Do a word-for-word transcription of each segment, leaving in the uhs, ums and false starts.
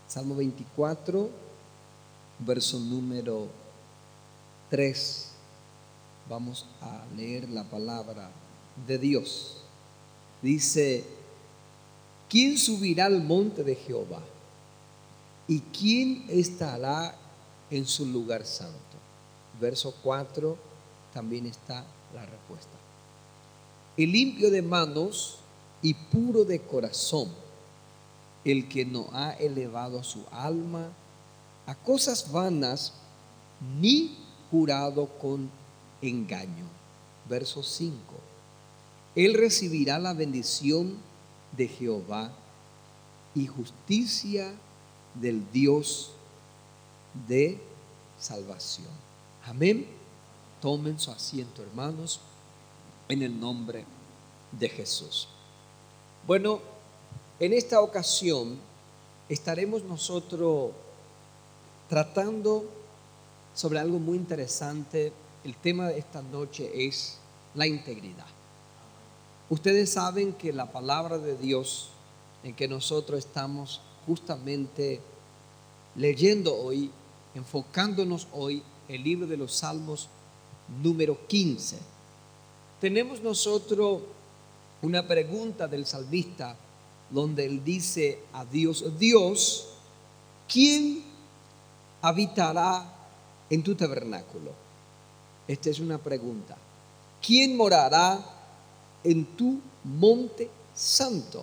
Salmo veinticuatro, verso número tres. Vamos a leer la palabra de Dios. Dice: ¿quién subirá al monte de Jehová? ¿Y quién estará en su lugar santo? Verso cuatro también está la respuesta. El limpio de manos y puro de corazón, el que no ha elevado su alma a cosas vanas, ni jurado con engaño. Verso cinco. Él recibirá la bendición de Jehová y justicia del Dios de salvación. Amén. Tomen su asiento, hermanos, en el nombre de Jesús. Bueno, en esta ocasión estaremos nosotros tratando sobre algo muy interesante. El tema de esta noche es la integridad. Ustedes saben que la palabra de Dios en que nosotros estamos justamente leyendo hoy, enfocándonos hoy, el libro de los Salmos número quince. Tenemos nosotros una pregunta del salmista donde él dice a Dios: Dios, ¿quién habitará en tu tabernáculo? Esta es una pregunta. ¿Quién morará en tu monte santo?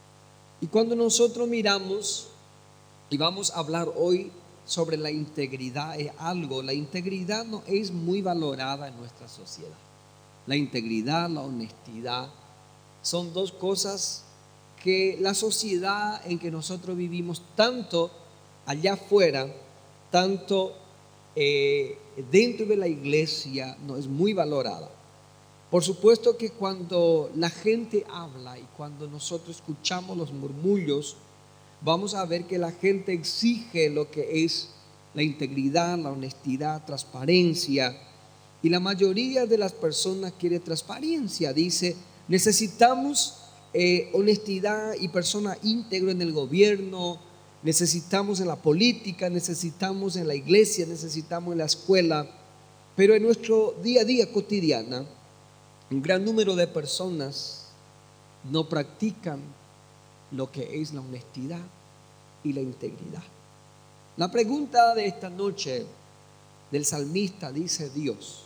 Y cuando nosotros miramos, y vamos a hablar hoy sobre la integridad, es algo, la integridad no es muy valorada en nuestra sociedad. La integridad, la honestidad, son dos cosas que la sociedad en que nosotros vivimos, tanto allá afuera, tanto eh, dentro de la iglesia, no es muy valorada. Por supuesto que cuando la gente habla y cuando nosotros escuchamos los murmullos, vamos a ver que la gente exige lo que es la integridad, la honestidad, transparencia. Y la mayoría de las personas quiere transparencia. Dice, necesitamos eh, honestidad y persona íntegra en el gobierno, necesitamos en la política, necesitamos en la iglesia, necesitamos en la escuela. Pero en nuestro día a día cotidiana, un gran número de personas no practican lo que es la honestidad y la integridad. La pregunta de esta noche del salmista dice: Dios,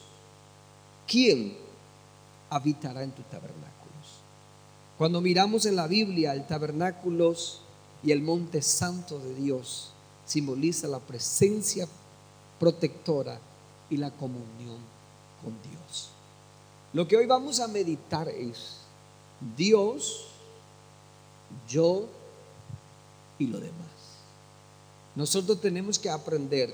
¿quién habitará en tus tabernáculos? Cuando miramos en la Biblia, el tabernáculo y el monte santo de Dios simboliza la presencia protectora y la comunión con Dios. Lo que hoy vamos a meditar es Dios, yo y lo demás. Nosotros tenemos que aprender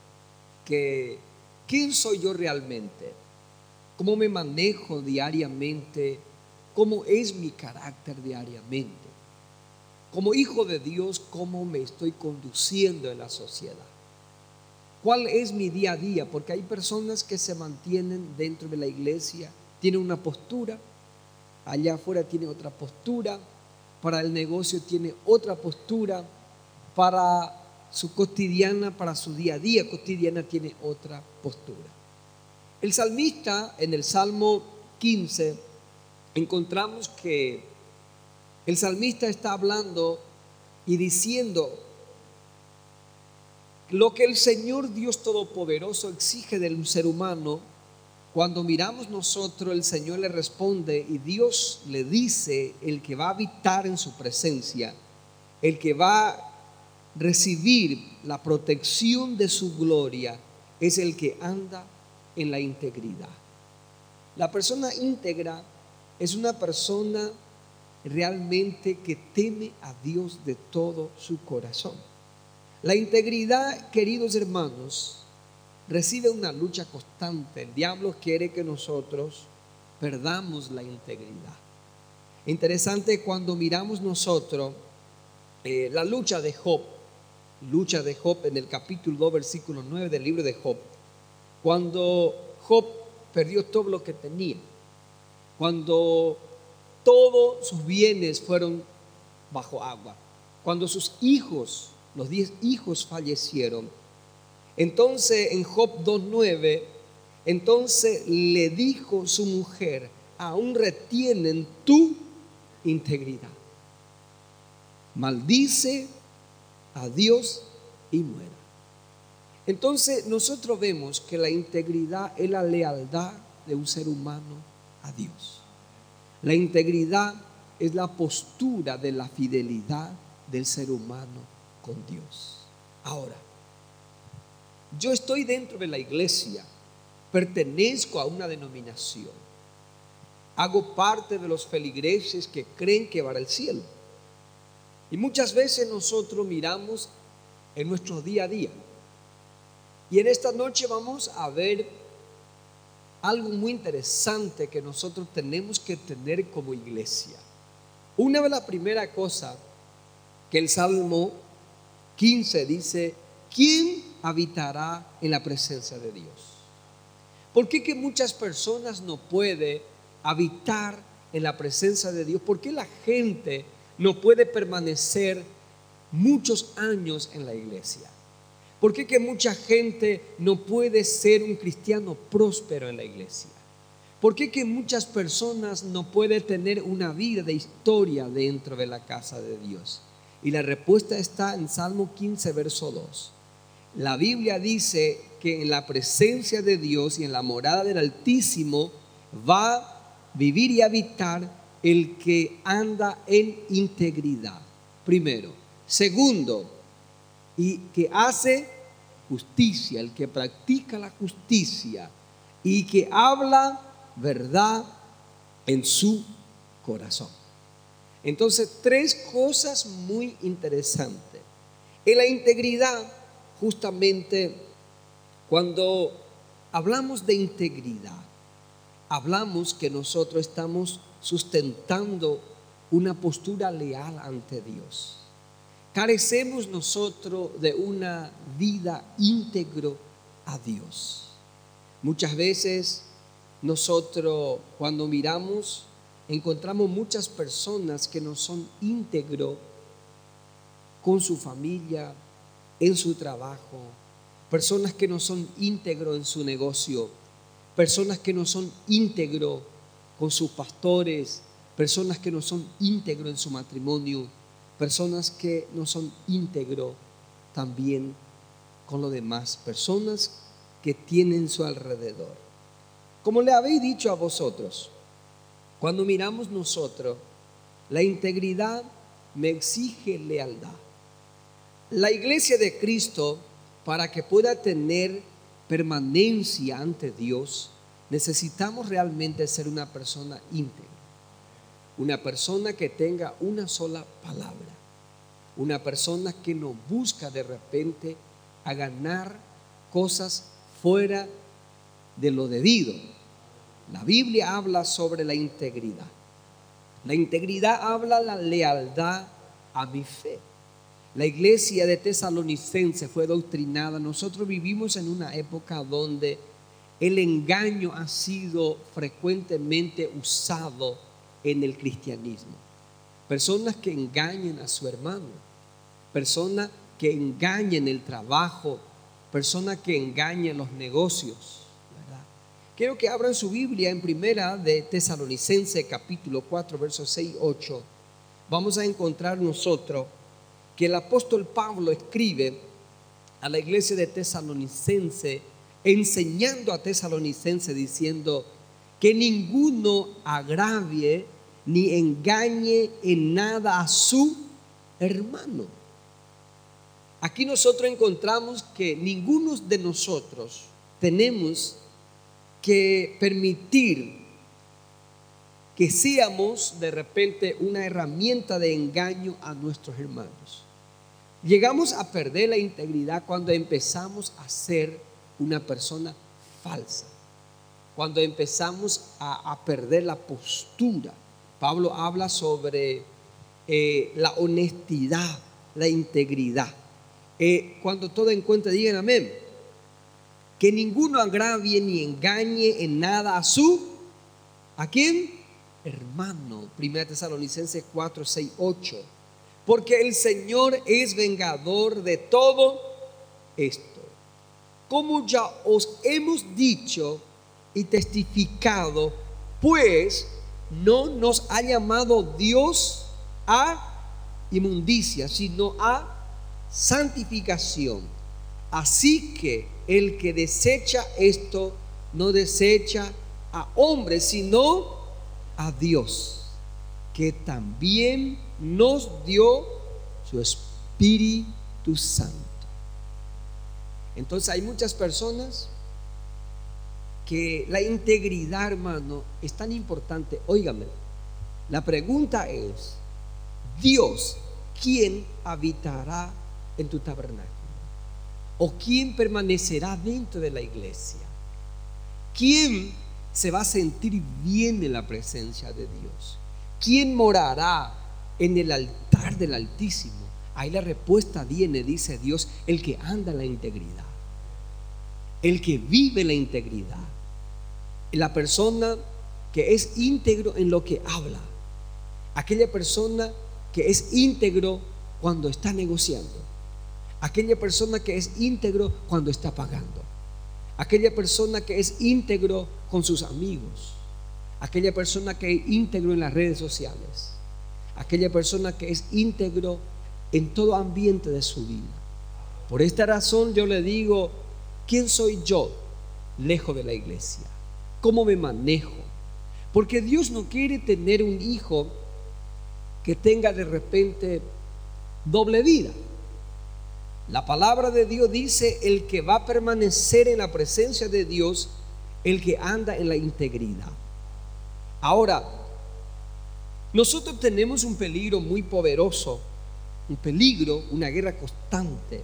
que ¿quién soy yo realmente? ¿Cómo me manejo diariamente? ¿Cómo es mi carácter diariamente? Como hijo de Dios, ¿cómo me estoy conduciendo en la sociedad? ¿Cuál es mi día a día? Porque hay personas que se mantienen dentro de la iglesia, tienen una postura, allá afuera tienen otra postura, para el negocio tiene otra postura, para su cotidiana, para su día a día cotidiana tiene otra postura. El salmista en el Salmo quince encontramos que el salmista está hablando y diciendo lo que el Señor Dios Todopoderoso exige del ser humano. Cuando miramos nosotros, el Señor le responde y Dios le dice: el que va a habitar en su presencia, el que va a recibir la protección de su gloria, es el que anda en la integridad. La persona íntegra es una persona realmente que teme a Dios de todo su corazón. La integridad, queridos hermanos, recibe una lucha constante. El diablo quiere que nosotros perdamos la integridad. Interesante cuando miramos nosotros eh, la lucha de Job, lucha de Job en el capítulo dos, versículo nueve del libro de Job. Cuando Job perdió todo lo que tenía, cuando todos sus bienes fueron bajo agua, cuando sus hijos los diez hijos fallecieron. Entonces en Job dos nueve, entonces le dijo su mujer: aún retienen tu integridad. Maldice a Dios y muera. Entonces nosotros vemos que la integridad es la lealtad de un ser humano a Dios. La integridad es la postura de la fidelidad del ser humano con Dios. Ahora, yo estoy dentro de la iglesia, pertenezco a una denominación, hago parte de los feligreses que creen que van al cielo. Y muchas veces nosotros miramos en nuestro día a día. Y en esta noche vamos a ver algo muy interesante que nosotros tenemos que tener como iglesia. Una de las primeras cosas que el Salmo quince dice: ¿quién habitará en la presencia de Dios? ¿Por qué que muchas personas no pueden habitar en la presencia de Dios? ¿Por qué la gente no puede permanecer muchos años en la iglesia? ¿Por qué que mucha gente no puede ser un cristiano próspero en la iglesia? ¿Por qué que muchas personas no pueden tener una vida de historia dentro de la casa de Dios? Y la respuesta está en Salmo quince, verso dos. La Biblia dice que en la presencia de Dios y en la morada del Altísimo va a vivir y habitar el que anda en integridad. Primero. Segundo, y que hace justicia, el que practica la justicia y que habla verdad en su corazón. Entonces, tres cosas muy interesantes. En la integridad, justamente, cuando hablamos de integridad, hablamos que nosotros estamos sustentando una postura leal ante Dios. Carecemos nosotros de una vida íntegro a Dios. Muchas veces nosotros, cuando miramos, encontramos muchas personas que no son íntegros con su familia, en su trabajo, personas que no son íntegros en su negocio, personas que no son íntegros con sus pastores, personas que no son íntegros en su matrimonio, personas que no son íntegros también con los demás, personas que tienen su alrededor. Como le habéis dicho a vosotros, cuando miramos nosotros, la integridad me exige lealtad. La iglesia de Cristo, para que pueda tener permanencia ante Dios, necesitamos realmente ser una persona íntegra. Una persona que tenga una sola palabra. Una persona que no busca de repente a ganar cosas fuera de lo debido. La Biblia habla sobre la integridad. La integridad habla de la lealtad a mi fe. La iglesia de Tesalonicense fue doctrinada. Nosotros vivimos en una época donde el engaño ha sido frecuentemente usado en el cristianismo. Personas que engañan a su hermano, personas que engañan el trabajo, personas que engañan los negocios, ¿verdad? Quiero que abran su Biblia en primera de Tesalonicense capítulo cuatro versos seis y ocho. Vamos a encontrar nosotros que el apóstol Pablo escribe a la iglesia de Tesalonicense, enseñando a Tesalonicense diciendo que ninguno agravie ni engañe en nada a su hermano. Aquí nosotros encontramos que ninguno de nosotros tenemos que permitir que seamos de repente una herramienta de engaño a nuestros hermanos. Llegamos a perder la integridad cuando empezamos a ser una persona falsa, cuando empezamos a, a perder la postura. Pablo habla sobre eh, la honestidad, la integridad. Eh, cuando todo encuentre, digan amén. Que ninguno agravie ni engañe en nada a su, ¿a quién? Hermano. Primera Tesalonicenses cuatro, seis, ocho. porque el Señor es vengador de todo esto. Como ya os hemos dicho y testificado, pues no nos ha llamado Dios a inmundicia, sino a santificación. Así que el que desecha esto no desecha a hombres, sino a Dios, que también nos dio su Espíritu Santo. Entonces hay muchas personas que la integridad, hermano, es tan importante. Óigame, la pregunta es: Dios, ¿quién habitará en tu tabernáculo? ¿O quién permanecerá dentro de la iglesia? ¿Quién se va a sentir bien en la presencia de Dios? ¿Quién morará en el altar del Altísimo? Ahí la respuesta viene, dice Dios: el que anda en la integridad, el que vive la integridad, la persona que es íntegro en lo que habla, aquella persona que es íntegro cuando está negociando, aquella persona que es íntegro cuando está pagando, aquella persona que es íntegro con sus amigos, aquella persona que es íntegro en las redes sociales, aquella persona que es íntegro en todo ambiente de su vida. Por esta razón yo le digo: ¿quién soy yo lejos de la iglesia? ¿Cómo me manejo? Porque Dios no quiere tener un hijo que tenga de repente doble vida. La palabra de Dios dice: el que va a permanecer en la presencia de Dios, el que anda en la integridad. Ahora, nosotros tenemos un peligro muy poderoso, un peligro, una guerra constante,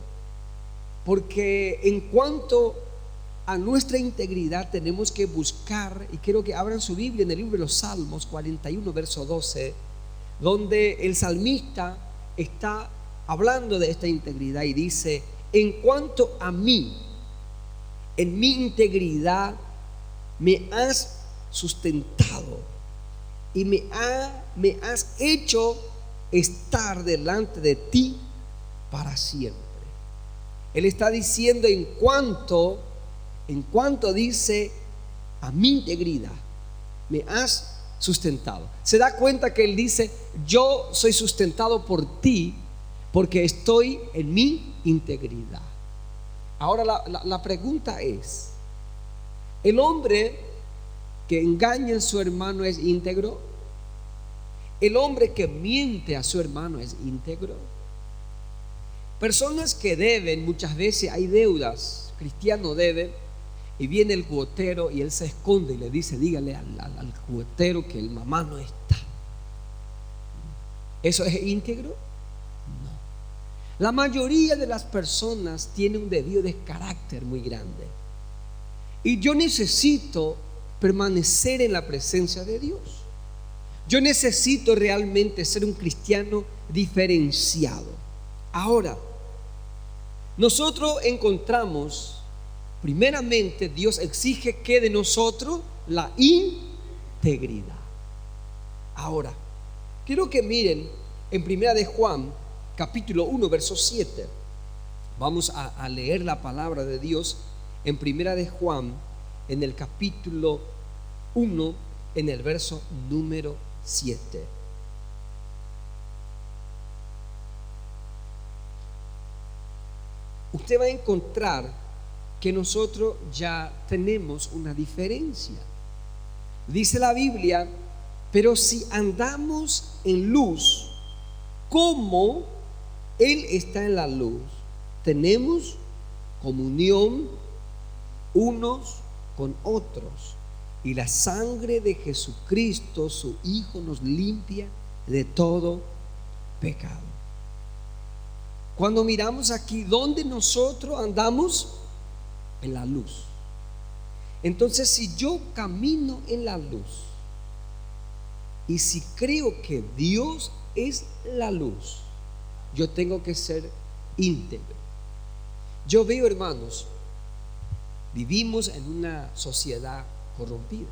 porque en cuanto a nuestra integridad tenemos que buscar, y quiero que abran su Biblia en el libro de los Salmos cuarenta y uno, verso doce, donde el salmista está hablando de esta integridad y dice: en cuanto a mí, en mi integridad me has sustentado y me, ha, me has hecho estar delante de ti para siempre. Él está diciendo en cuanto, en cuanto dice a mi integridad, me has sustentado. Se da cuenta que él dice: yo soy sustentado por ti porque estoy en mi integridad. Ahora la, la, la pregunta es: ¿el hombre que engaña a su hermano es íntegro? ¿El hombre que miente a su hermano es íntegro? Personas que deben, muchas veces hay deudas, cristiano debe, y viene el cuotero y él se esconde y le dice: dígale al, al, al cuotero que el mamá no está. ¿Eso es íntegro? No. La mayoría de las personas tienen un desvío de carácter muy grande, y yo necesito permanecer en la presencia de Dios. Yo necesito realmente ser un cristiano diferenciado. Ahora, nosotros encontramos, primeramente, Dios exige que de nosotros la integridad. Ahora, quiero que miren en primera de Juan, capítulo uno, verso siete. Vamos a, a leer la palabra de Dios en primera de Juan, en el capítulo uno, en el verso número siete. Usted va a encontrar que nosotros ya tenemos una diferencia. Dice la Biblia: pero si andamos en luz, como Él está en la luz, tenemos comunión unos con otros, y la sangre de Jesucristo, su Hijo, nos limpia de todo pecado. Cuando miramos aquí, ¿dónde nosotros andamos? En la luz. Entonces, si yo camino en la luz, y si creo que Dios es la luz, yo tengo que ser íntegro. Yo veo, hermanos, vivimos en una sociedad corrompida,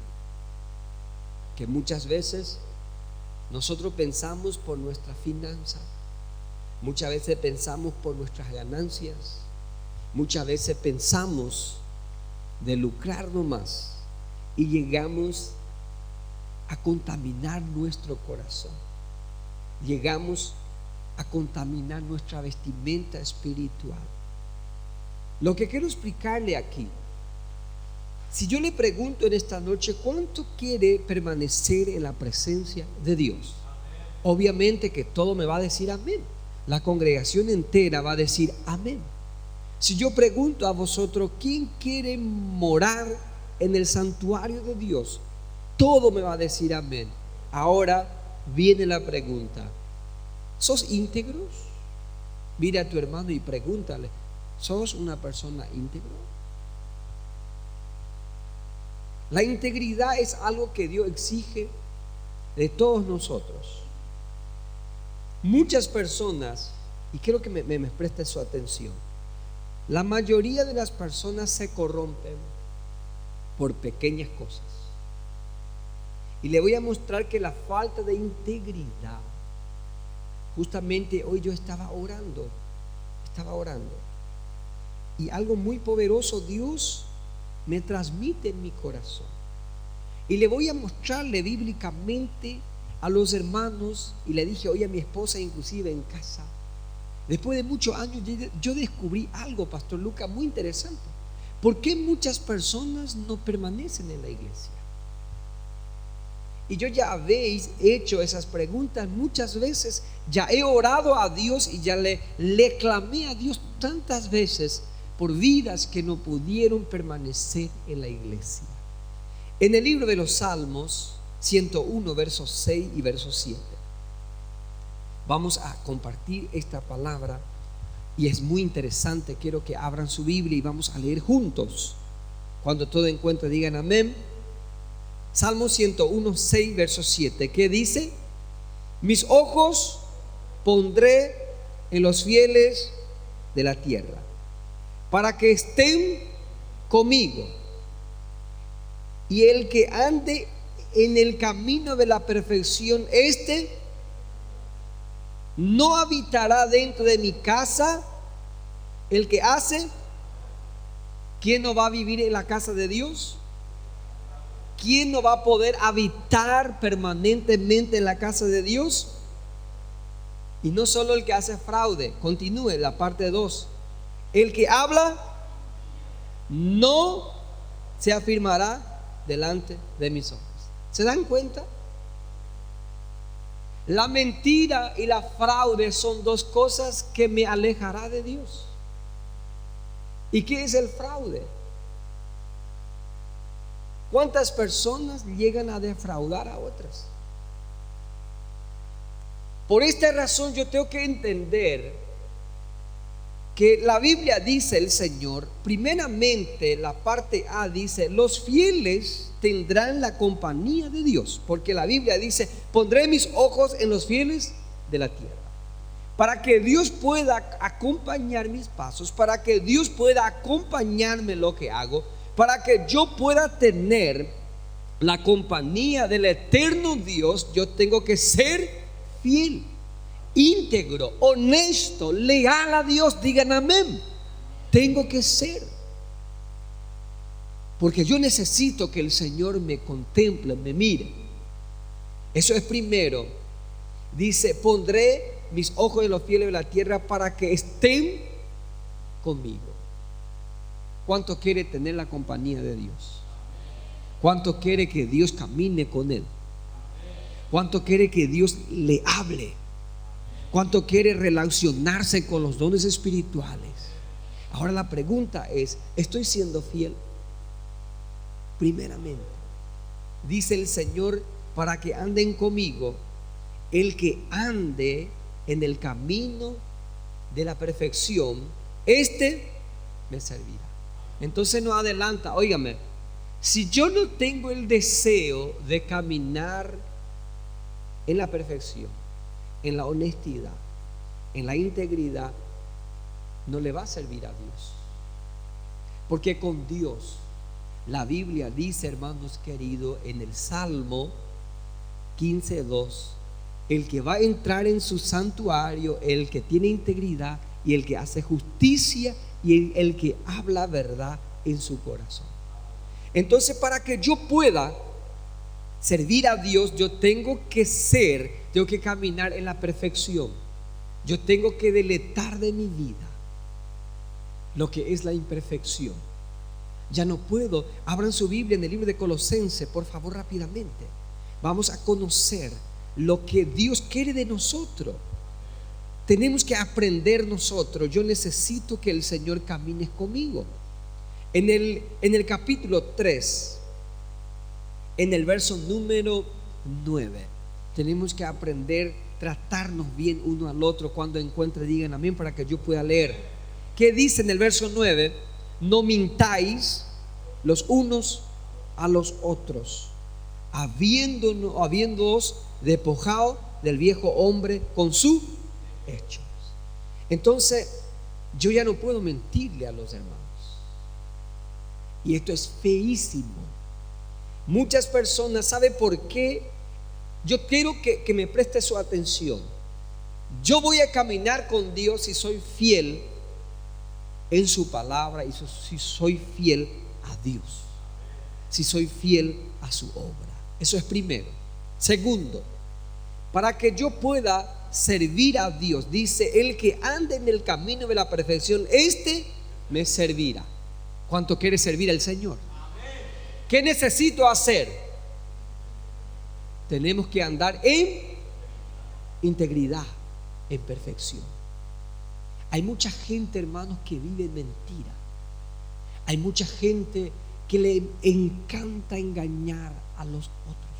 que muchas veces nosotros pensamos por nuestra finanza, Muchas veces pensamos por nuestras ganancias. Muchas veces pensamos de lucrarnos más y llegamos a contaminar nuestro corazón. Llegamos a contaminar nuestra vestimenta espiritual. Lo que quiero explicarle aquí, si yo le pregunto en esta noche, ¿cuánto quiere permanecer en la presencia de Dios? Obviamente que todo me va a decir amén. La congregación entera va a decir amén. Si yo pregunto a vosotros, ¿quién quiere morar en el santuario de Dios? Todo me va a decir amén. Ahora viene la pregunta: ¿sos íntegros? Mira a tu hermano y pregúntale: ¿sos una persona íntegra? La integridad es algo que Dios exige de todos nosotros. Muchas personas, y quiero que me, me, me preste su atención, la mayoría de las personas se corrompen por pequeñas cosas. Y le voy a mostrar que la falta de integridad, justamente hoy yo estaba orando, estaba orando, y algo muy poderoso Dios me transmite en mi corazón. Y le voy a mostrarle bíblicamente a los hermanos, y le dije hoy a mi esposa, inclusive en casa, después de muchos años yo descubrí algo, Pastor Lucas, muy interesante. ¿Por qué muchas personas no permanecen en la iglesia? Y yo ya habéis hecho esas preguntas muchas veces. Ya he orado a Dios y ya le, le clamé a Dios tantas veces por vidas que no pudieron permanecer en la iglesia. En el libro de los Salmos ciento uno, versos seis y versos siete, vamos a compartir esta palabra y es muy interesante. Quiero que abran su Biblia y vamos a leer juntos. Cuando todo encuentre digan amén. Salmo ciento uno, seis, verso siete, que dice: mis ojos pondré en los fieles de la tierra, para que estén conmigo, y el que ande en el camino de la perfección, este no habitará dentro de mi casa. El que hace, ¿quién no va a vivir en la casa de Dios? ¿Quién no va a poder habitar permanentemente en la casa de Dios? Y no solo el que hace fraude, continúe la parte dos. El que habla no se afirmará delante de mis ojos. ¿Se dan cuenta? La mentira y la fraude son dos cosas que me alejará de Dios. ¿Y qué es el fraude? ¿Cuántas personas llegan a defraudar a otras? Por esta razón yo tengo que entender que la Biblia dice, el Señor, primeramente la parte A dice: los fieles tendrán la compañía de Dios, porque la Biblia dice: pondré mis ojos en los fieles de la tierra. Para que Dios pueda acompañar mis pasos, para que Dios pueda acompañarme en lo que hago, para que yo pueda tener la compañía del eterno Dios, yo tengo que ser fiel, íntegro, honesto, leal a Dios. Digan amén. Tengo que ser, porque yo necesito que el Señor me contemple, me mire. Eso es primero. Dice: pondré mis ojos en los fieles de la tierra, para que estén conmigo. ¿Cuánto quiere tener la compañía de Dios? ¿Cuánto quiere que Dios camine con él? ¿Cuánto quiere que Dios le hable? ¿Cuánto quiere relacionarse con los dones espirituales? Ahora la pregunta es: ¿estoy siendo fiel? Primeramente, dice el Señor: para que anden conmigo, el que ande en el camino de la perfección, este me servirá. Entonces nos adelanta, óigame, si yo no tengo el deseo de caminar en la perfección, en la honestidad, en la integridad, no le va a servir a Dios. Porque con Dios, la Biblia dice, hermanos queridos, en el Salmo quince, dos, el que va a entrar en su santuario, el que tiene integridad y el que hace justicia y el, el que habla verdad en su corazón. Entonces, para que yo pueda servir a Dios, yo tengo que ser, tengo que caminar en la perfección. Yo tengo que deletar de mi vida lo que es la imperfección. Ya no puedo. Abran su Biblia en el libro de Colosenses, por favor, rápidamente. Vamos a conocer lo que Dios quiere de nosotros. Tenemos que aprender nosotros. Yo necesito que el Señor camine conmigo. En el, en el capítulo tres, en el verso número nueve, tenemos que aprender a tratarnos bien uno al otro. Cuando encuentre, digan amén para que yo pueda leer. ¿Qué dice en el verso nueve? No mintáis los unos a los otros, habiéndonos, habiéndoos despojado del viejo hombre con sus hechos. Entonces, yo ya no puedo mentirle a los hermanos. Y esto es feísimo. Muchas personas, ¿sabe por qué? Yo quiero que, que me preste su atención. Yo voy a caminar con Dios si soy fiel en su palabra y si soy fiel a Dios, si soy fiel a su obra. Eso es primero. Segundo, para que yo pueda servir a Dios, dice: el que ande en el camino de la perfección, este me servirá. ¿Cuánto quiere servir al Señor? ¿Qué necesito hacer? Tenemos que andar en integridad, en perfección. Hay mucha gente, hermanos, que vive en mentira. Hay mucha gente que le encanta engañar a los otros.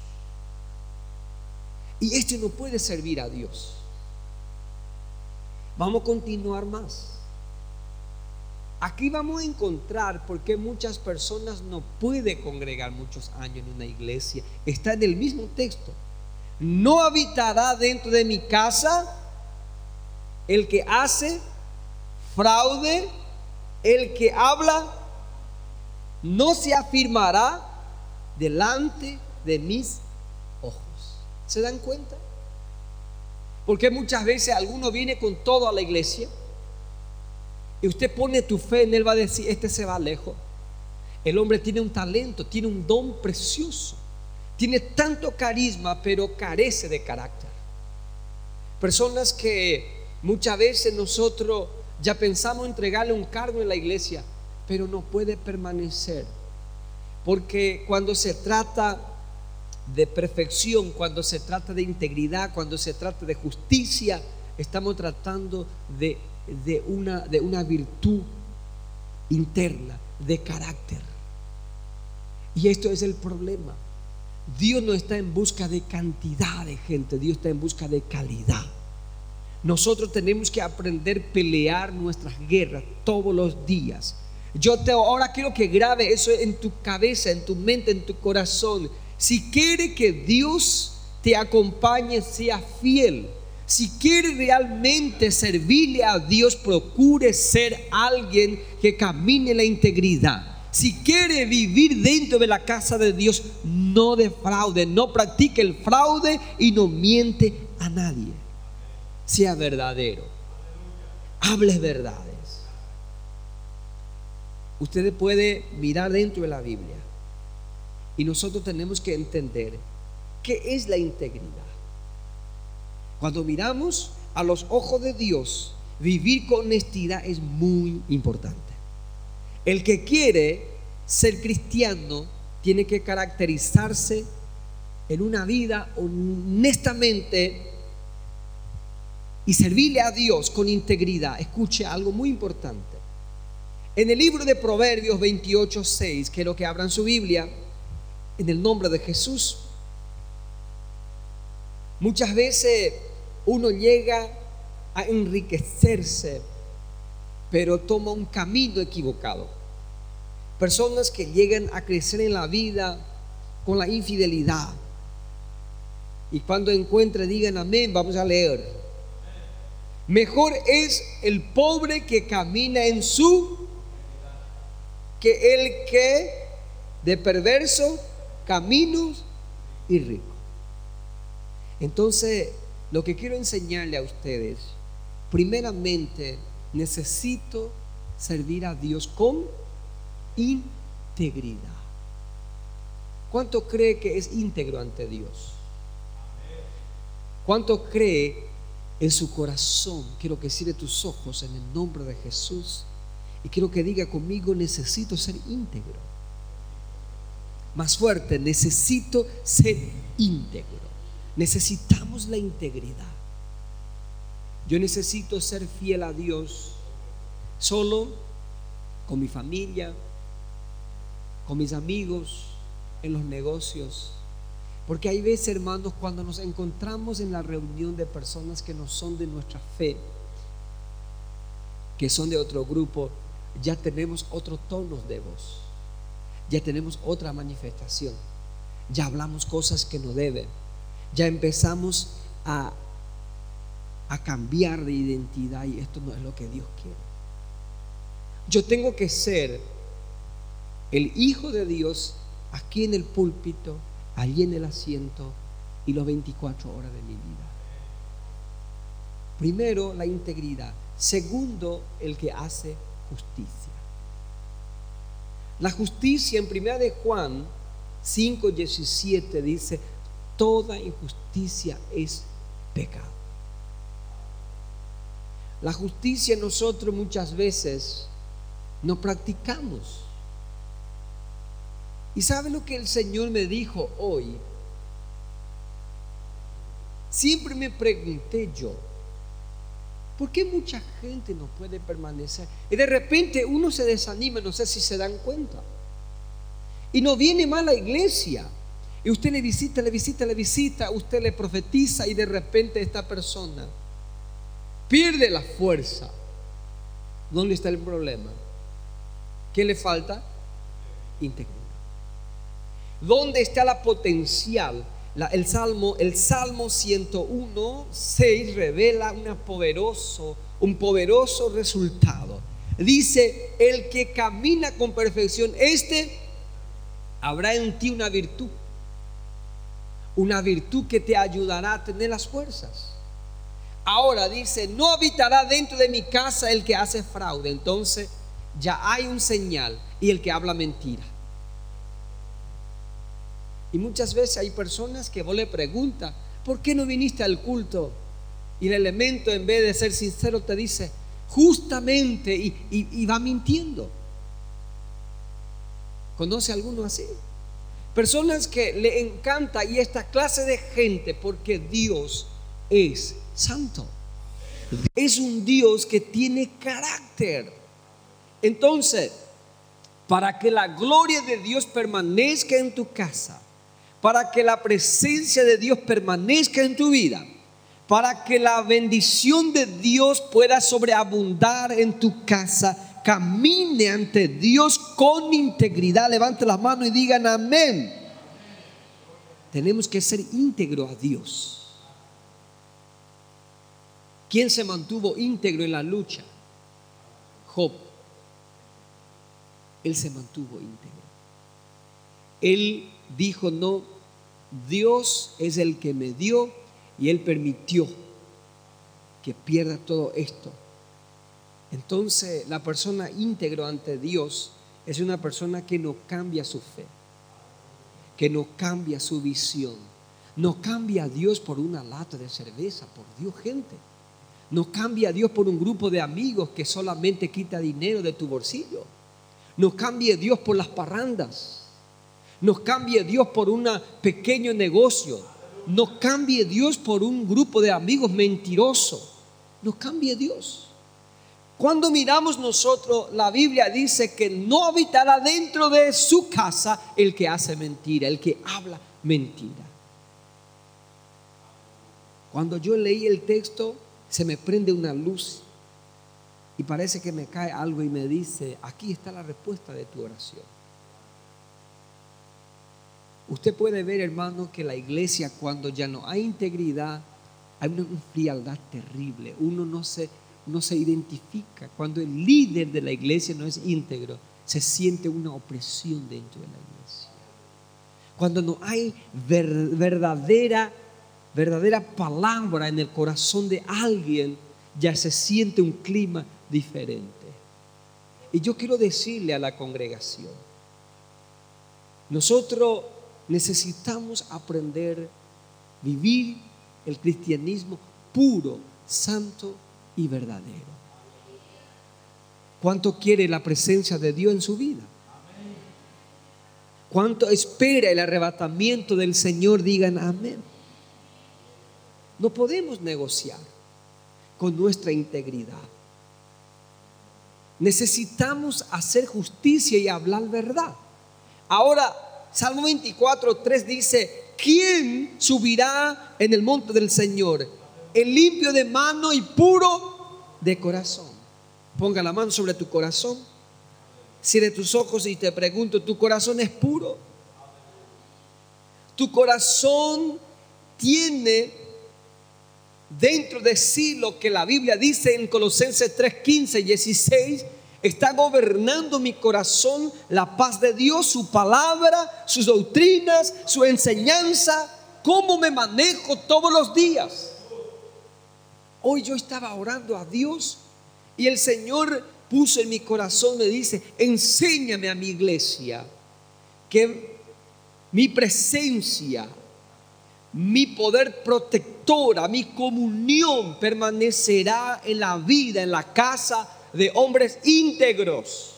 Y esto no puede servir a Dios. Vamos a continuar más. Aquí vamos a encontrar por qué muchas personas no pueden congregar muchos años en una iglesia. Está en el mismo texto. No habitará dentro de mi casa el que hace fraude, el que habla, no se afirmará delante de mis ojos. ¿Se dan cuenta? Porque muchas veces alguno viene con todo a la iglesia y usted pone tu fe en él, va a decir: este se va lejos. El hombre tiene un talento, tiene un don precioso, tiene tanto carisma, pero carece de carácter. Personas que muchas veces nosotros ya pensamos entregarle un cargo en la iglesia, pero no puede permanecer, porque cuando se trata de perfección, cuando se trata de integridad, cuando se trata de justicia, estamos tratando de, de, una, de una virtud interna, de carácter. Y esto es el problema. Dios no está en busca de cantidad de gente, Dios está en busca de calidad. Nosotros tenemos que aprender a pelear nuestras guerras todos los días. Yo te, ahora quiero que grabe eso en tu cabeza, en tu mente, en tu corazón. Si quiere que Dios te acompañe, sea fiel. Si quiere realmente servirle a Dios, procure ser alguien que camine en la integridad. Si quiere vivir dentro de la casa de Dios, no defraude, no practique el fraude y no miente a nadie. Sea verdadero, hable verdades. Ustedes pueden mirar dentro de la Biblia y nosotros tenemos que entender qué es la integridad. Cuando miramos a los ojos de Dios, vivir con honestidad es muy importante. El que quiere ser cristiano tiene que caracterizarse en una vida honestamente y servirle a Dios con integridad. Escuche algo muy importante. En el libro de Proverbios veintiocho seis, quiero que abran su Biblia, en el nombre de Jesús. Muchas veces uno llega a enriquecerse, pero toma un camino equivocado. Personas que llegan a crecer en la vida con la infidelidad, y cuando encuentre digan amén. Vamos a leer. Mejor es el pobre que camina en su que el que de perverso caminos y rico. Entonces lo que quiero enseñarle a ustedes, primeramente necesito servir a Dios con integridad. ¿Cuánto cree que es íntegro ante Dios? ¿Cuánto cree en su corazón? Quiero que cierre tus ojos en el nombre de Jesús y quiero que diga conmigo: necesito ser íntegro. Más fuerte: necesito ser íntegro. Necesitamos la integridad. Yo necesito ser fiel a Dios solo, con mi familia, con mis amigos, en los negocios. Porque hay veces, hermanos, cuando nos encontramos en la reunión de personas que no son de nuestra fe, que son de otro grupo, ya tenemos otro tono de voz, ya tenemos otra manifestación, ya hablamos cosas que no deben, ya empezamos a, a cambiar de identidad, y esto no es lo que Dios quiere. Yo tengo que ser el hijo de Dios aquí en el púlpito, allí en el asiento y las veinticuatro horas de mi vida. Primero, la integridad. Segundo, el que hace justicia. La justicia en primera de Juan cinco diecisiete dice: toda injusticia es pecado. La justicia nosotros muchas veces no practicamos. ¿Y sabe lo que el Señor me dijo hoy? Siempre me pregunté yo, ¿por qué mucha gente no puede permanecer? Y de repente uno se desanima, no sé si se dan cuenta, y no viene más a la iglesia, y usted le visita, le visita, le visita, usted le profetiza, y de repente esta persona pierde la fuerza. ¿Dónde está el problema? ¿Qué le falta? Integridad. ¿Dónde está la potencial? La, el Salmo, el Salmo ciento uno, seis revela una poderoso, un poderoso resultado. Dice: el que camina con perfección, este habrá en ti una virtud, una virtud que te ayudará a tener las fuerzas. Ahora dice: no habitará dentro de mi casa el que hace fraude. Entonces ya hay un señal, y el que habla mentira. Y muchas veces hay personas que vos le preguntas: ¿por qué no viniste al culto? Y el elemento, en vez de ser sincero, te dice justamente, y, y, y va mintiendo. ¿Conoce a alguno así? Personas que le encanta, y esta clase de gente, porque Dios es santo, es un Dios que tiene carácter. Entonces, para que la gloria de Dios permanezca en tu casa, para que la presencia de Dios permanezca en tu vida, para que la bendición de Dios pueda sobreabundar en tu casa, camine ante Dios con integridad. Levante las manos y digan amén. Tenemos que ser íntegro a Dios. ¿Quién se mantuvo íntegro en la lucha? Job. Él se mantuvo íntegro. Él dijo: no, Dios es el que me dio, y Él permitió que pierda todo esto. Entonces, la persona íntegro ante Dios es una persona que no cambia su fe, que no cambia su visión, no cambia a Dios por una lata de cerveza. Por Dios, gente, no cambia a Dios por un grupo de amigos que solamente quita dinero de tu bolsillo. No cambie Dios por las parrandas. No cambie Dios por un pequeño negocio. No cambie Dios por un grupo de amigos mentirosos. No cambie Dios. Cuando miramos nosotros, la Biblia dice que no habitará dentro de su casa el que hace mentira, el que habla mentira. Cuando yo leí el texto, se me prende una luz y parece que me cae algo y me dice: aquí está la respuesta de tu oración. Usted puede ver, hermano, que la iglesia, cuando ya no hay integridad, hay una frialdad terrible. Uno no se, no se identifica. Cuando el líder de la iglesia no es íntegro, se siente una opresión dentro de la iglesia. Cuando no hay ver, verdadera verdadera palabra en el corazón de alguien, ya se siente un clima diferente. Y yo quiero decirle a la congregación, nosotros necesitamos aprender a vivir el cristianismo puro, santo y verdadero. ¿Cuánto quiere la presencia de Dios en su vida? ¿Cuánto espera el arrebatamiento del Señor? Digan amén. No podemos negociar con nuestra integridad. Necesitamos hacer justicia y hablar verdad. Ahora, Salmo veinticuatro, tres dice: ¿quién subirá en el monte del Señor? El limpio de mano y puro de corazón. Ponga la mano sobre tu corazón. Cierre tus ojos y te pregunto, ¿tu corazón es puro? ¿Tu corazón tiene dentro de sí lo que la Biblia dice en Colosenses tres, quince y dieciséis? Está gobernando mi corazón la paz de Dios, su palabra, sus doctrinas, su enseñanza. ¿Cómo me manejo todos los días? Hoy yo estaba orando a Dios y el Señor puso en mi corazón, me dice: enséñame a mi iglesia que mi presencia, mi poder protectora, mi comunión permanecerá en la vida, en la casa de hombres íntegros.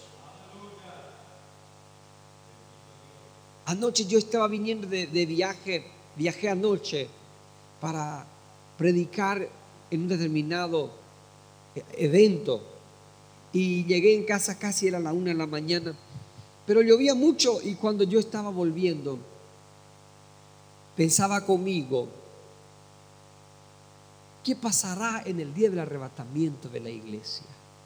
Anoche yo estaba viniendo de, de viaje, viajé anoche para predicar en un determinado evento y llegué en casa, casi era la una de la mañana, pero llovía mucho y cuando yo estaba volviendo pensaba conmigo: ¿qué pasará en el día del arrebatamiento de la iglesia?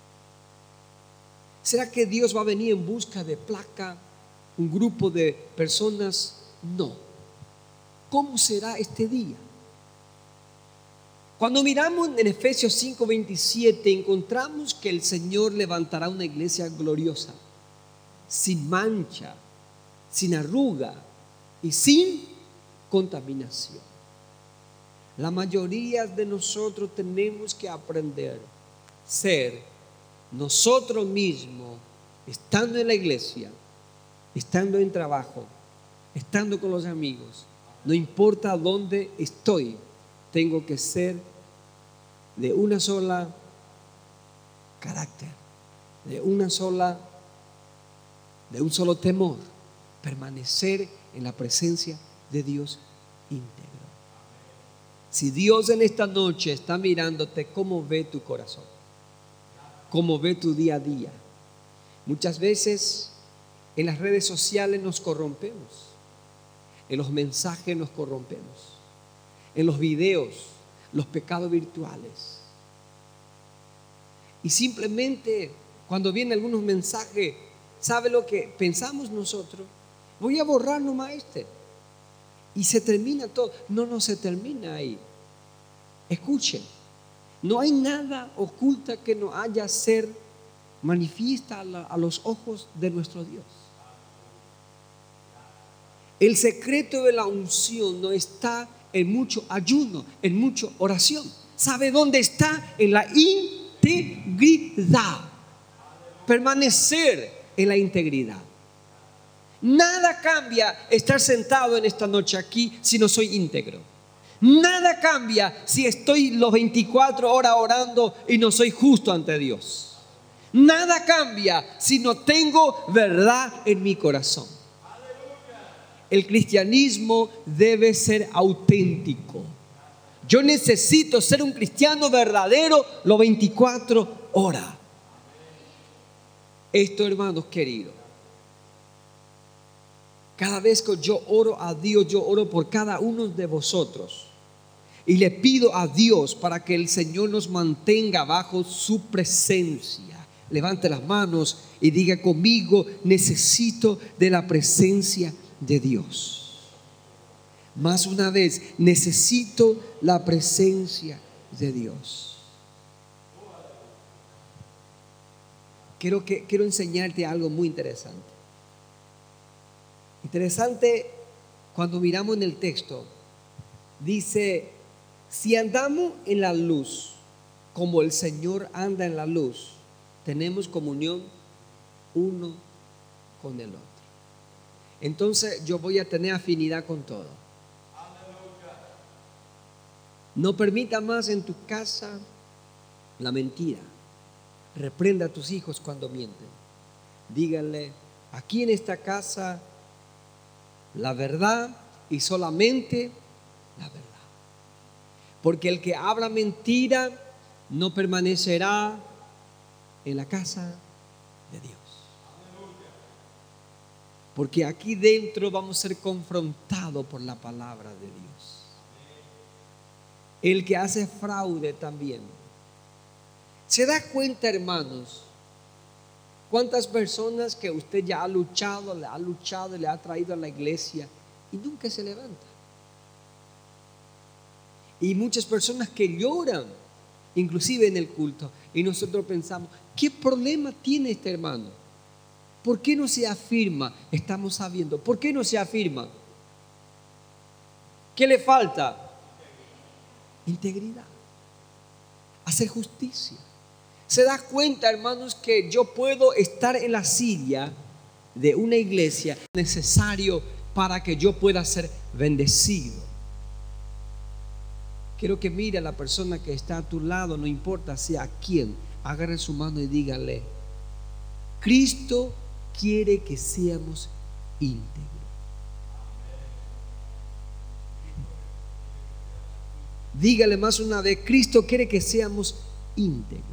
¿Será que Dios va a venir en busca de placa un grupo de personas? No. ¿Cómo será este día? Cuando miramos en Efesios cinco veintisiete, encontramos que el Señor levantará una iglesia gloriosa, sin mancha, sin arruga y sin contaminación. La mayoría de nosotros tenemos que aprender a ser nosotros mismos, estando en la iglesia, estando en trabajo, estando con los amigos. No importa dónde estoy, tengo que ser de una sola carácter, de una sola, de un solo temor, permanecer en la presencia de Dios íntegro. Si Dios en esta noche está mirándote, ¿cómo ve tu corazón? ¿Cómo ve tu día a día? Muchas veces en las redes sociales nos corrompemos, en los mensajes nos corrompemos, en los videos, los pecados virtuales. Y simplemente cuando vienen algunos mensajes, ¿sabe lo que pensamos nosotros? Voy a borrar nomás este. Y se termina todo. No, no se termina ahí. Escuchen, no hay nada oculta que no haya ser manifiesta a, la, a los ojos de nuestro Dios. El secreto de la unción no está en mucho ayuno, en mucha oración. ¿Sabe dónde está? En la integridad. Permanecer en la integridad. Nada cambia estar sentado en esta noche aquí si no soy íntegro. Nada cambia si estoy los veinticuatro horas orando y no soy justo ante Dios. Nada cambia si no tengo verdad en mi corazón. El cristianismo debe ser auténtico. Yo necesito ser un cristiano verdadero los veinticuatro horas. Esto, hermanos queridos, cada vez que yo oro a Dios, yo oro por cada uno de vosotros y le pido a Dios para que el Señor nos mantenga bajo su presencia. Levante las manos y diga conmigo: necesito de la presencia de Dios. Más una vez, necesito la presencia de Dios. Quiero, que, quiero enseñarte algo muy interesante. Interesante, cuando miramos en el texto, dice Si andamos en la luz, como el Señor anda en la luz, tenemos comunión uno con el otro. Entonces yo voy a tener afinidad con todo. No permita más en tu casa la mentira. Reprenda a tus hijos cuando mienten. Díganle, aquí en esta casa, la verdad y solamente la verdad. Porque el que habla mentira no permanecerá en la casa de Dios. Porque aquí dentro vamos a ser confrontados por la palabra de Dios. El que hace fraude también. ¿Se da cuenta, hermanos? ¿Cuántas personas que usted ya ha luchado, le ha luchado y le ha traído a la iglesia y nunca se levanta? Y muchas personas que lloran, inclusive en el culto, y nosotros pensamos, ¿qué problema tiene este hermano? ¿Por qué no se afirma? Estamos sabiendo, ¿por qué no se afirma? ¿Qué le falta? Integridad, hacer justicia. Se da cuenta, hermanos, que yo puedo estar en la silla de una iglesia necesario para que yo pueda ser bendecido. Quiero que mire a la persona que está a tu lado, no importa sea a quién, agarre su mano y dígale, Cristo quiere que seamos íntegros. Dígale más una vez, Cristo quiere que seamos íntegros.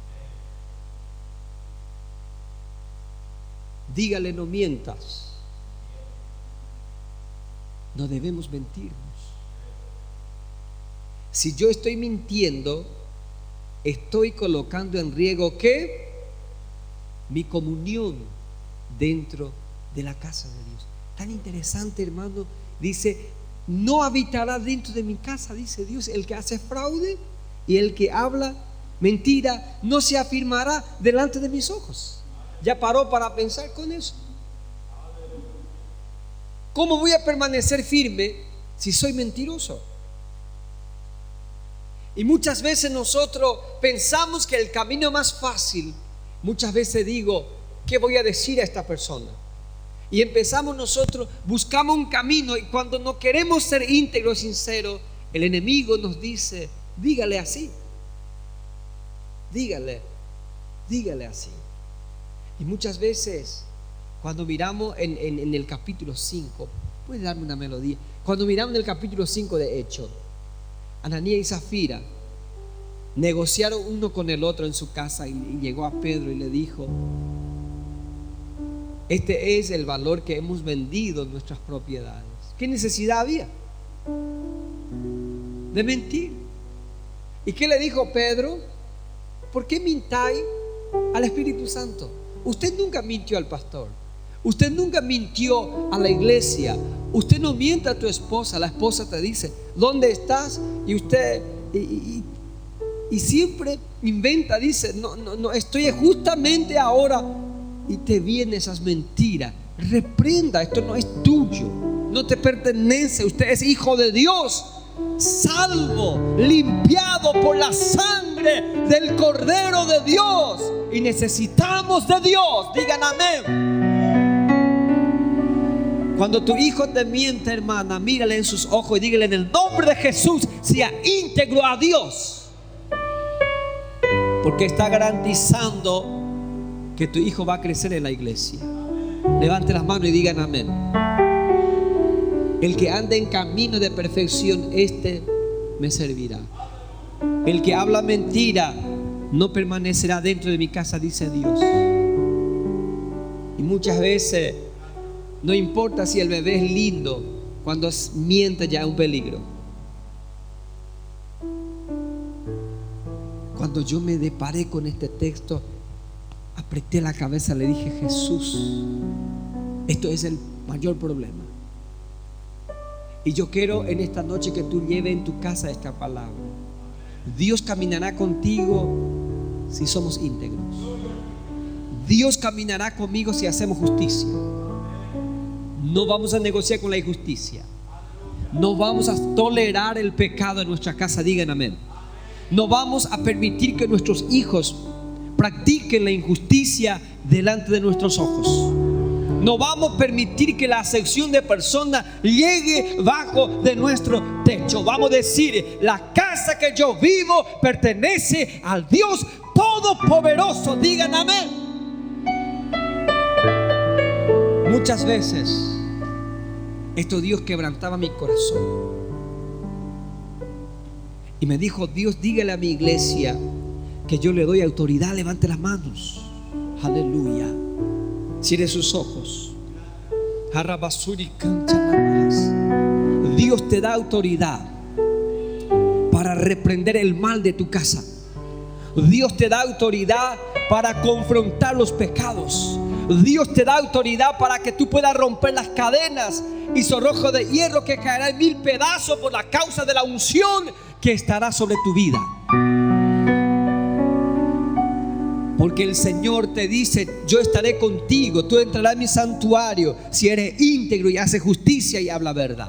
Dígale, no mientas. No debemos mentirnos. Si yo estoy mintiendo, estoy colocando en riesgo ¿qué? Mi comunión dentro de la casa de Dios. Tan interesante, hermano. Dice, no habitará dentro de mi casa, dice Dios, el que hace fraude y el que habla mentira no se afirmará delante de mis ojos. ¿Ya paró para pensar con eso? ¿Cómo voy a permanecer firme si soy mentiroso? Y muchas veces nosotros pensamos que el camino más fácil, muchas veces digo, ¿qué voy a decir a esta persona? Y empezamos nosotros, buscamos un camino, y cuando no queremos ser íntegros, sinceros, el enemigo nos dice, dígale así, dígale, dígale así. Y muchas veces, cuando miramos en, en, en el capítulo cinco, puede darme una melodía, cuando miramos en el capítulo cinco de Hechos, Ananías y Zafira negociaron uno con el otro en su casa, y, y llegó a Pedro y le dijo, este es el valor que hemos vendido en nuestras propiedades. ¿Qué necesidad había de mentir? ¿Y qué le dijo Pedro? ¿Por qué mintáis al Espíritu Santo? Usted nunca mintió al pastor, usted nunca mintió a la iglesia. Usted no miente a tu esposa. La esposa te dice, ¿dónde estás? Y usted y, y, y siempre inventa, dice, no, no, no, estoy justamente ahora. Y te vienen esas mentiras. Reprenda, esto no es tuyo, no te pertenece. Usted es hijo de Dios, salvo, limpiado por la sangre del Cordero de Dios, y necesitamos de Dios. Digan amén. Cuando tu hijo te miente, hermana, mírale en sus ojos y dígale, en el nombre de Jesús, sea íntegro a Dios, porque está garantizando que tu hijo va a crecer en la iglesia. Levante las manos y digan amén. El que anda en camino de perfección, este me servirá. El que habla mentira no permanecerá dentro de mi casa, dice Dios. Y muchas veces no importa si el bebé es lindo, cuando miente ya es un peligro. Cuando yo me deparé con este texto, apreté la cabeza, le dije, Jesús, esto es el mayor problema. Y yo quiero en esta noche que tú lleves en tu casa esta palabra. Dios caminará contigo si somos íntegros. Dios caminará conmigo si hacemos justicia. No vamos a negociar con la injusticia. No vamos a tolerar el pecado en nuestra casa, digan amén. No vamos a permitir que nuestros hijos practiquen la injusticia delante de nuestros ojos. No vamos a permitir que la acepción de personas llegue bajo de nuestro techo. Vamos a decir: la casa que yo vivo pertenece al Dios Todopoderoso. Digan amén. Muchas veces esto Dios quebrantaba mi corazón y me dijo: Dios, dígale a mi iglesia que yo le doy autoridad. Levante las manos. Aleluya. Cierre sus ojos. Dios te da autoridad para reprender el mal de tu casa. Dios te da autoridad para confrontar los pecados. Dios te da autoridad para que tú puedas romper las cadenas y cerrojo de hierro que caerá en mil pedazos por la causa de la unción que estará sobre tu vida. Porque el Señor te dice: yo estaré contigo, tú entrarás en mi santuario si eres íntegro y haces justicia y habla verdad.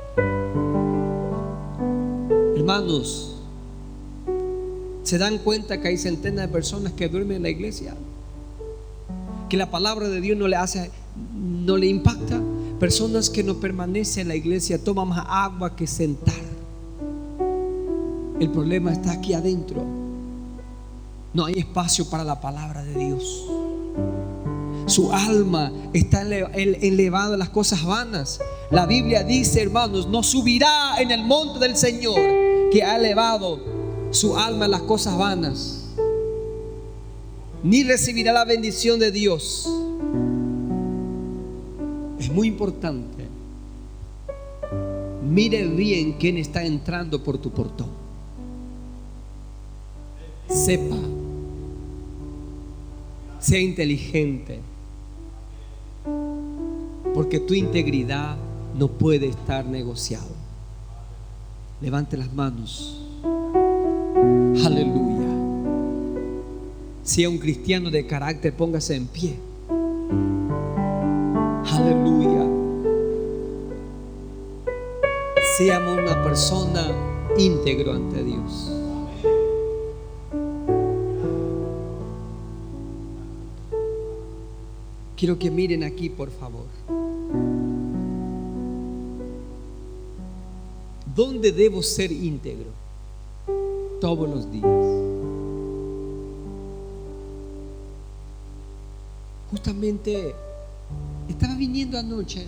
Hermanos, ¿se dan cuenta que hay centenas de personas que duermen en la iglesia? Que la palabra de Dios no le hace, no le impacta. Personas que no permanecen en la iglesia toman más agua que sentar. El problema está aquí adentro. No hay espacio para la palabra de Dios. Su alma está elevada a las cosas vanas. La Biblia dice, hermanos, no subirá en el monte del Señor, que ha elevado su alma a las cosas vanas, ni recibirá la bendición de Dios. Es muy importante. Mire bien quién está entrando por tu portón. Sepa, sea inteligente, porque tu integridad no puede estar negociada. Levante las manos. Aleluya. Sea un cristiano de carácter, póngase en pie. Aleluya. Seamos una persona íntegro ante Dios. Quiero que miren aquí, por favor. ¿Dónde debo ser íntegro? Todos los días. Justamente estaba viniendo anoche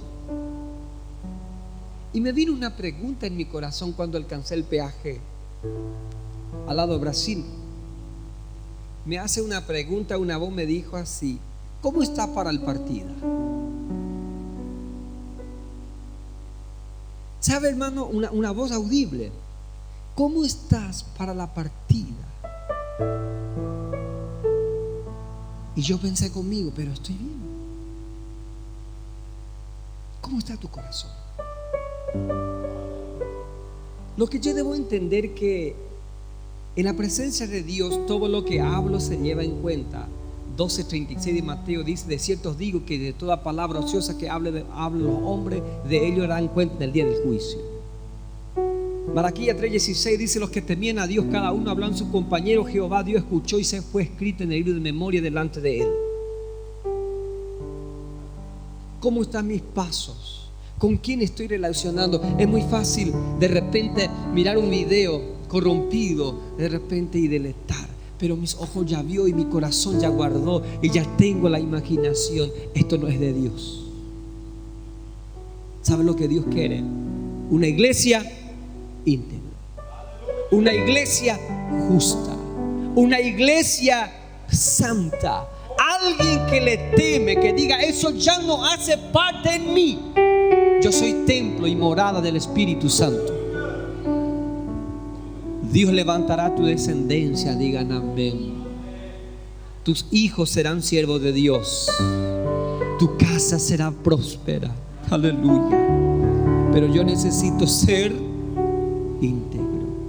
y me vino una pregunta en mi corazón cuando alcancé el peaje al lado de Brasil. Me hace una pregunta, una voz me dijo así: ¿cómo está para el partido? ¿Sabe, hermano? Una, una voz audible. ¿Cómo estás para la partida? Y yo pensé conmigo, pero estoy bien. ¿Cómo está tu corazón? Lo que yo debo entender, que en la presencia de Dios todo lo que hablo se lleva en cuenta. doce treinta y seis de Mateo dice: de cierto os digo que de toda palabra ociosa que hable de, hablen los hombres, de ello darán cuenta en el día del juicio. Malaquías tres dieciséis dice: los que temían a Dios, cada uno habló en su compañero. Jehová Dios escuchó y se fue escrito en el libro de memoria delante de él. ¿Cómo están mis pasos? ¿Con quién estoy relacionando? Es muy fácil de repente mirar un video corrompido, de repente y deletar. Pero mis ojos ya vio y mi corazón ya guardó y ya tengo la imaginación. Esto no es de Dios. ¿Sabe lo que Dios quiere? Una iglesia íntegra, una iglesia justa, una iglesia santa. Alguien que le teme, que diga: eso ya no hace parte en mí. Yo soy templo y morada del Espíritu Santo. Dios levantará tu descendencia, digan amén. Tus hijos serán siervos de Dios. Tu casa será próspera. Aleluya. Pero yo necesito ser íntegro.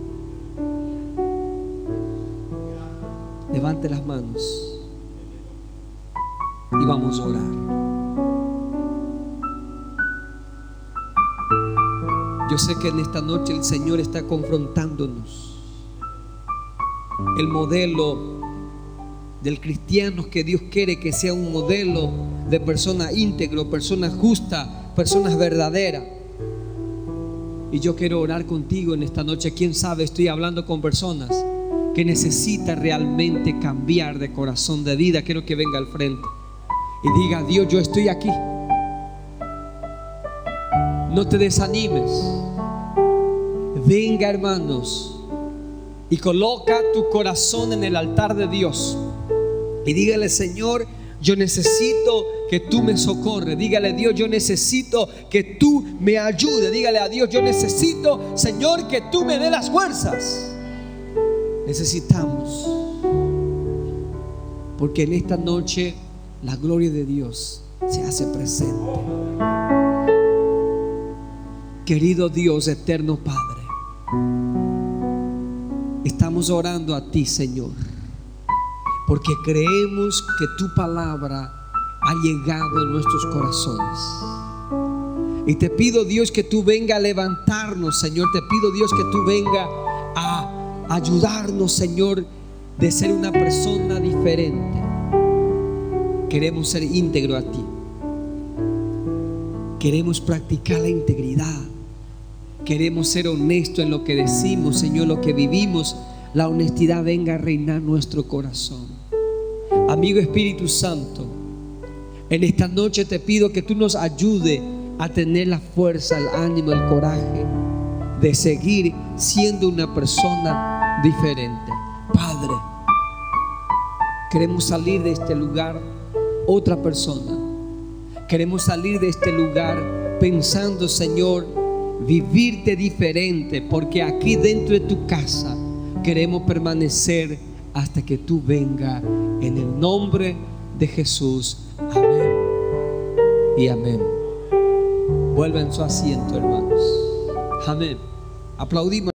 Levante las manos y vamos a orar. Yo sé que en esta noche el Señor está confrontándonos. El modelo del cristiano que Dios quiere que sea un modelo de persona íntegro, persona justa, personas verdaderas. Y yo quiero orar contigo en esta noche. Quién sabe, estoy hablando con personas que necesitan realmente cambiar de corazón, de vida. Quiero que venga al frente y diga: Dios, yo estoy aquí. No te desanimes. Venga, hermanos, y coloca tu corazón en el altar de Dios y dígale: Señor, yo necesito que tú me socorres. Dígale: Dios, yo necesito que tú me ayudes. Dígale a Dios: yo necesito, Señor, que tú me dé las fuerzas. Necesitamos, porque en esta noche la gloria de Dios se hace presente. Querido Dios, eterno Padre, estamos orando a ti, Señor, porque creemos que tu palabra ha llegado a nuestros corazones. Y te pido, Dios, que tú venga a levantarnos, Señor. Te pido, Dios, que tú venga a ayudarnos, Señor, de ser una persona diferente. Queremos ser íntegro a ti. Queremos practicar la integridad. Queremos ser honestos en lo que decimos, Señor, lo que vivimos. La honestidad venga a reinar nuestro corazón. Amigo Espíritu Santo, en esta noche te pido que tú nos ayudes a tener la fuerza, el ánimo, el coraje de seguir siendo una persona diferente. Padre, queremos salir de este lugar otra persona. Queremos salir de este lugar pensando, Señor, vivirte diferente, porque aquí dentro de tu casa queremos permanecer hasta que tú vengas, en el nombre de Jesús. Amén y amén. Vuelvan su asiento, hermanos. Amén. Aplaudimos.